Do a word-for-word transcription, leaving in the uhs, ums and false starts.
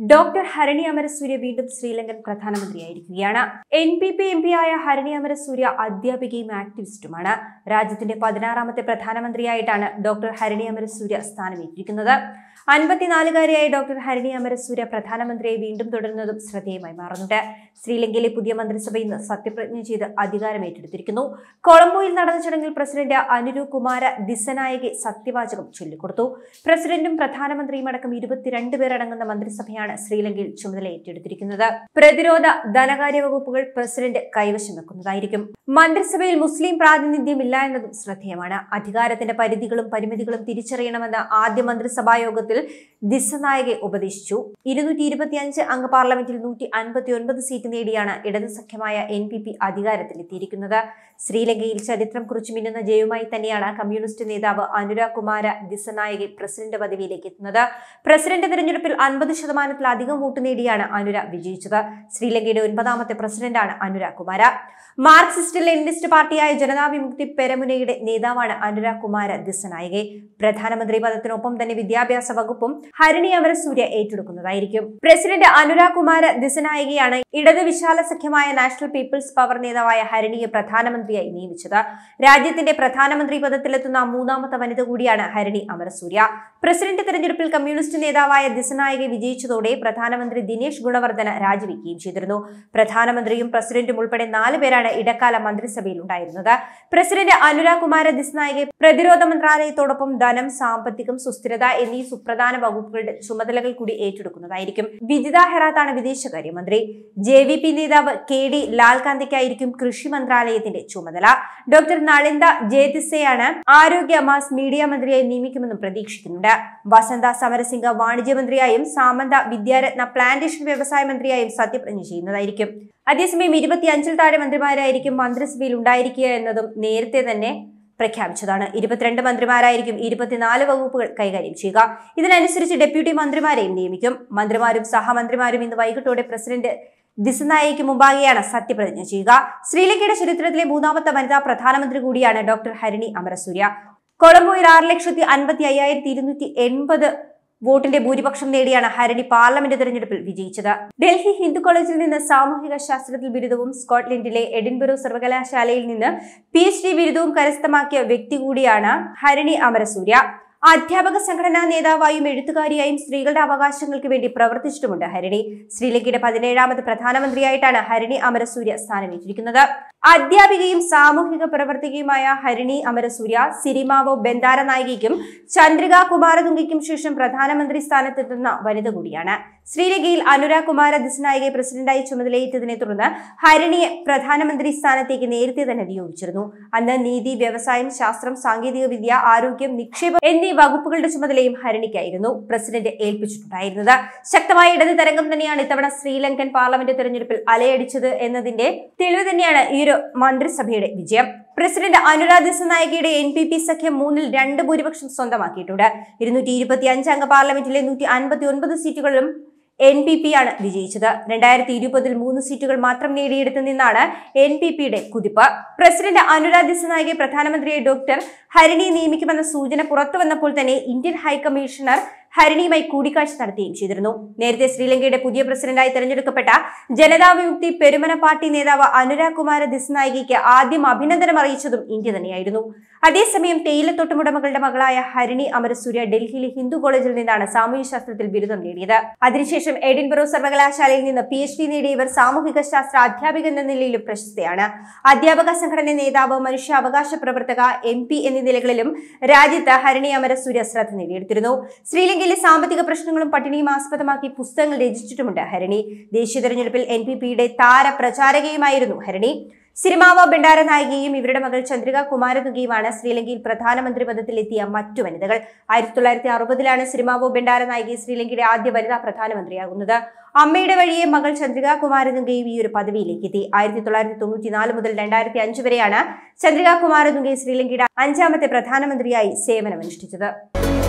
Doctor Harini Amarasuriya വീണ്ടും ശ്രീലങ്കൻ പ്രധാനമന്ത്രിയായിരിക്കുകയാണ്. N P P M P ആയ ഹരണി അമരസൂര്യ അധ്യാപികയും ആക്ടിവിസ്റ്റുമാണ്. രാജ്യത്തിന്റെ പതിനാറാമത്തെ പ്രധാനമന്ത്രിയായിട്ടാണ് ഡോക്ടർ ഹരണി അമരസൂര്യ സ്ഥാനമേറ്റിരിക്കുന്നത്. അൻപത്തിനാലുകാരിയായ ഡോക്ടർ ഹരണി അമരസൂര്യ പ്രധാനമന്ത്രിയെ വീണ്ടും തുടരുന്നതും ശ്രദ്ധേയമായി മാറുന്നുണ്ട്. ശ്രീലങ്കയിലെ പുതിയ മന്ത്രിസഭ ഇന്ന് സത്യപ്രതിജ്ഞ ചെയ്ത് അധികാരമേറ്റെടുത്തിരിക്കുന്നു. കൊളംബോയിൽ നടന്ന ചടങ്ങിൽ പ്രസിഡന്റ് അനുരു കുമാര ദിസനായകെ സത്യവാചകം ചൊല്ലിക്കൊടുത്തു. പ്രസിഡന്റും പ്രധാനമന്ത്രിയും അടക്കം ഇരുപത്തിരണ്ട് പേർ അടങ്ങുന്ന മന്ത്രിസഭയാണ് ശ്രീലങ്കയിൽ ചുമതല ഏറ്റെടുത്തിരിക്കുന്നത്. പ്രതിരോധ ധനകാര്യ വകുപ്പുകൾ പ്രസിഡന്റ് കൈവശം വെക്കുന്നതായിരിക്കും. മന്ത്രിസഭയിൽ മുസ്ലിം പ്രാതിനിധ്യമില്ല എന്നതും ശ്രദ്ധേയമാണ്. അധികാരത്തിന്റെ പരിധികളും പരിമിതികളും തിരിച്ചറിയണമെന്ന് ആദ്യ മന്ത്രിസഭാ യോഗത്തിൽ ദിസനായകെ ഉപദേശിച്ചു. ഇരുന്നൂറ്റി ഇരുപത്തി അഞ്ച് അംഗ പാർലമെന്റിൽ നൂറ്റി അൻപത്തി ഒൻപത് സീറ്റ് നേടിയാണ് ഇടതു സഖ്യമായ എൻ പി പി അധികാരത്തിലെത്തിയിരിക്കുന്നത്. ശ്രീലങ്കയിൽ ചരിത്രം കുറിച്ചു മിന്നുന്ന ജയവുമായി തന്നെയാണ് കമ്മ്യൂണിസ്റ്റ് നേതാവ് അനുര കുമാര ദിസനായകെ പ്രസിഡന്റ് പദവിയിലേക്ക് എത്തുന്നത്. പ്രസിഡന്റ് തെരഞ്ഞെടുപ്പിൽ അൻപത് ശതമാനത്തിലധികം വോട്ട് നേടിയാണ് അനുര വിജയിച്ചത്. ശ്രീലങ്കയുടെ ഒൻപതാമത്തെ പ്രസിഡന്റാണ് അനുര കുമാര. മാർക്സിസ്റ്റ് ലെനിനിസ്റ്റ് പാർട്ടിയായ ജനതാ വിമുക്തി പെരമുനയുടെ നേതാവാണ് അനുര കുമാര ദിസനായകെ. പ്രധാനമന്ത്രി പദത്തിനൊപ്പം തന്നെ വിദ്യാഭ്യാസ വകുപ്പും ഹരണി അമരസൂര്യ ഏറ്റെടുക്കുന്നതായിരിക്കും. പ്രസിഡന്റ് അനുര കുമാര ദിസനായകയാണ് ഇടത് വിശാല സഖ്യമായ നാഷണൽ പീപ്പിൾസ് പവർ നേതാവായ ഹരണിയെ പ്രധാനമന്ത്രിയായി നിയമിച്ചത്. രാജ്യത്തിന്റെ പ്രധാനമന്ത്രി പദത്തിലെത്തുന്ന മൂന്നാമത്തെ വനിത കൂടിയാണ് ഹരണി അമരസൂര്യ. പ്രസിഡന്റ് തെരഞ്ഞെടുപ്പിൽ കമ്മ്യൂണിസ്റ്റ് നേതാവായ ദിസനായകെ വിജയിച്ചതോടെ പ്രധാനമന്ത്രി ദിനേശ് ഗുണവർദ്ധന രാജിവെക്കുകയും ചെയ്തിരുന്നു. പ്രധാനമന്ത്രിയും പ്രസിഡന്റും ഉൾപ്പെടെ നാല് പേരാണ് ഇടക്കാല മന്ത്രിസഭയിൽ ഉണ്ടായിരുന്നത്. പ്രസിഡന്റ് അനുര കുമാര ദിസനായകെ പ്രതിരോധ മന്ത്രാലയത്തോടൊപ്പം ധനം, സാമ്പത്തികം, സുസ്ഥിരത എന്നീ സുപ്രധാന വകുപ്പുകളുടെ ചുമതലകൾ കൂടി ഏറ്റെടുക്കുന്നതായിരിക്കും. വിജിത ഹെറാത്താണ് വിദേശകാര്യമന്ത്രി. ജെ വി പി നേതാവ് കെ ഡി ലാൽകാന്തയ്ക്കായിരിക്കും കൃഷി മന്ത്രാലയത്തിന്റെ ചുമതല. ഡോക്ടർ നളിന്ദ ജയതിസയാണ് ആരോഗ്യ മാസ് മീഡിയ മന്ത്രിയായി നിയമിക്കുമെന്നും പ്രതീക്ഷിക്കുന്നുണ്ട്. വസന്ത സമരസിംഗ വാണിജ്യമന്ത്രിയായും സാമന്ത വിദ്യാരത്ന പ്ലാന്റേഷൻ വ്യവസായ മന്ത്രിയായും സത്യപ്രതിജ്ഞ ചെയ്യുന്നതായിരിക്കും. അതേസമയം ഇരുപത്തി അഞ്ചിൽ താഴെ മന്ത്രിമാരായിരിക്കും മന്ത്രിസഭയിൽ ഉണ്ടായിരിക്കുക എന്നതും നേരത്തെ തന്നെ പ്രഖ്യാപിച്ചതാണ്. ഇരുപത്തിരണ്ട് മന്ത്രിമാരായിരിക്കും ഇരുപത്തിനാല് വകുപ്പുകൾ കൈകാര്യം ചെയ്യുക. ഇതിനനുസരിച്ച് ഡെപ്യൂട്ടി മന്ത്രിമാരെയും നിയമിക്കും. മന്ത്രിമാരും സഹമന്ത്രിമാരും ഇന്ന് വൈകിട്ടോടെ പ്രസിഡന്റ് ദിസനായകയ്ക്ക് മുമ്പാകെയാണ് സത്യപ്രതിജ്ഞ ചെയ്യുക. ശ്രീലങ്കയുടെ ചരിത്രത്തിലെ മൂന്നാമത്തെ വനിതാ പ്രധാനമന്ത്രി കൂടിയാണ് ഡോക്ടർ ഹരണി അമരസൂര്യ. കൊളംബോയിൽ ആറ് ലക്ഷത്തി അൻപത്തി അയ്യായിരത്തി ഇരുന്നൂറ്റി എൺപത് വോട്ടിന്റെ ഭൂരിപക്ഷം നേടിയാണ് ഹരണി പാർലമെന്റ് തെരഞ്ഞെടുപ്പിൽ വിജയിച്ചത്. ഡൽഹി ഹിന്ദു കോളേജിൽ നിന്ന് സാമൂഹിക ശാസ്ത്രത്തിൽ ബിരുദവും സ്കോട്ട്ലൻഡിലെ എഡിൻബറോ സർവകലാശാലയിൽ നിന്ന് പി എച്ച് ഡി ബിരുദവും കരസ്ഥമാക്കിയ വ്യക്തി കൂടിയാണ് ഹരണി അമരസൂര്യ. അധ്യാപക സംഘടനാ നേതാവായും എഴുത്തുകാരിയായും സ്ത്രീകളുടെ അവകാശങ്ങൾക്ക് വേണ്ടി പ്രവർത്തിച്ചിട്ടുമുണ്ട് ഹരണി. ശ്രീലങ്കയുടെ പതിനേഴാമത് പ്രധാനമന്ത്രിയായിട്ടാണ് ഹരണി അമരസൂര്യ സ്ഥാനമേറ്റിരിക്കുന്നത്. അധ്യാപികയും സാമൂഹിക പ്രവർത്തകയുമായ ഹരണി അമരസൂര്യ സിരിമാവോ ബന്ദാര നായികയ്ക്കും ചന്ദ്രിക കുമാരതുംഗയ്ക്കും ശേഷം പ്രധാനമന്ത്രി സ്ഥാനത്തെത്തുന്ന വനിത കൂടിയാണ്. ശ്രീലങ്കയിൽ അനുര കുമാര ദിസനായകെ പ്രസിഡന്റായി ചുമതലയേറ്റതിനെ തുടർന്ന് ഹരണിയെ പ്രധാനമന്ത്രി സ്ഥാനത്തേക്ക് നേരത്തെ തന്നെ നിയോഗിച്ചിരുന്നു. അന്ന് നീതി, വ്യവസായം, ശാസ്ത്രം, സാങ്കേതിക വിദ്യ, ആരോഗ്യം, നിക്ഷേപം എന്നീ വകുപ്പുകളുടെ ചുമതലയും ഹരണിക്കായിരുന്നു പ്രസിഡന്റ് ഏൽപ്പിച്ചിട്ടുണ്ടായിരുന്നത്. ശക്തമായ ഇടത് തരംഗം തന്നെയാണ് ഇത്തവണ ശ്രീലങ്കൻ പാർലമെന്റ് തെരഞ്ഞെടുപ്പിൽ അലയടിച്ചത് എന്നതിന്റെ തെളിവ് തന്നെയാണ് ഈ ഒരു മന്ത്രിസഭയുടെ വിജയം. പ്രസിഡന്റ് അനുര ദിസനായകയുടെ എൻ പി പി സഖ്യം മൂന്നിൽ രണ്ട് ഭൂരിപക്ഷം സ്വന്തമാക്കിയിട്ടുണ്ട്. ഇരുന്നൂറ്റി ഇരുപത്തി അഞ്ച് അംഗ പാർലമെന്റിലെ നൂറ്റി അൻപത്തി ഒൻപത് സീറ്റുകളിലും എൻ പി പി ആണ് വിജയിച്ചത്. രണ്ടായിരത്തി ഇരുപതിൽ മൂന്ന് സീറ്റുകൾ മാത്രം നേടിയെടുത്തു നിന്നാണ് എൻ പി പിയുടെ കുതിപ്പ്. പ്രസിഡന്റ് അനുര ദിസനായകെ പ്രധാനമന്ത്രിയെ ഡോക്ടർ ഹരണി നിയമിക്കുമെന്ന സൂചന പുറത്തു വന്നപ്പോൾ തന്നെ ഇന്ത്യൻ ഹൈക്കമ്മീഷണർ ഹരണിയുമായി കൂടിക്കാഴ്ച നടത്തുകയും ചെയ്തിരുന്നു. നേരത്തെ ശ്രീലങ്കയുടെ പുതിയ പ്രസിഡന്റായി തെരഞ്ഞെടുക്കപ്പെട്ട ജനതാ വിമുക്തി പെരുമന പാർട്ടി നേതാവ് അനുര കുമാര ദിസനായകയ്ക്ക് ആദ്യം അഭിനന്ദനം അറിയിച്ചതും ഇന്ത്യ തന്നെയായിരുന്നു. അതേസമയം തേയിലത്തോട്ടമുടമകളുടെ മകളായ ഹരണി അമരസൂര്യ ഡൽഹിയിലെ ഹിന്ദു കോളേജിൽ നിന്നാണ് സാമൂഹ്യ ശാസ്ത്രത്തിൽ ബിരുദം നേടിയത്. അതിനുശേഷം എഡിൻബറോ സർവകലാശാലയിൽ നിന്ന് പി എച്ച് ഡി നേടിയ ഇവർ സാമൂഹിക ശാസ്ത്ര അധ്യാപിക എന്ന നിലയിലും പ്രശസ്തയാണ്. അധ്യാപക സംഘടന നേതാവ്, മനുഷ്യാവകാശ പ്രവർത്തക, എം പി എന്നീ നിലകളിലും രാജ്യത്ത് ഹരണി അമരസൂര്യ ശ്രദ്ധ നേടിയെടുത്തിരുന്നു. ശ്രീലങ്കയിലെ സാമ്പത്തിക പ്രശ്നങ്ങളും പട്ടിണിയും ആസ്പദമാക്കി പുസ്തകങ്ങൾ രചിച്ചിട്ടുമുണ്ട് ഹരണി. ദേശീയ തെരഞ്ഞെടുപ്പിൽ എൻ പി പിയുടെ താര പ്രചാരകയുമായിരുന്നു ഹരണി. സിരിമാവോ ബന്ദാര നായികയും ഇവരുടെ മകൾ ചന്ദ്രിക കുമാരതുംഗയുമാണ് ശ്രീലങ്കയിൽ പ്രധാനമന്ത്രി പദത്തിലെത്തിയ മറ്റു വനിതകൾ. ആയിരത്തി തൊള്ളായിരത്തി അറുപതിലാണ് സിരിമാവോ ബന്ദാര നായിക ശ്രീലങ്കയുടെ ആദ്യ വനിതാ പ്രധാനമന്ത്രിയാകുന്നത്. അമ്മയുടെ വഴിയെ മകൾ ചന്ദ്രിക കുമാരതുംഗയും ഈ ഒരു പദവിയിലേക്ക് എത്തി. ആയിരത്തി തൊള്ളായിരത്തി തൊണ്ണൂറ്റി നാല് മുതൽ രണ്ടായിരത്തി അഞ്ച് വരെയാണ് ചന്ദ്രിക കുമാരതുംഗ ശ്രീലങ്കയുടെ അഞ്ചാമത്തെ പ്രധാനമന്ത്രിയായി സേവനമനുഷ്ഠിച്ചത്.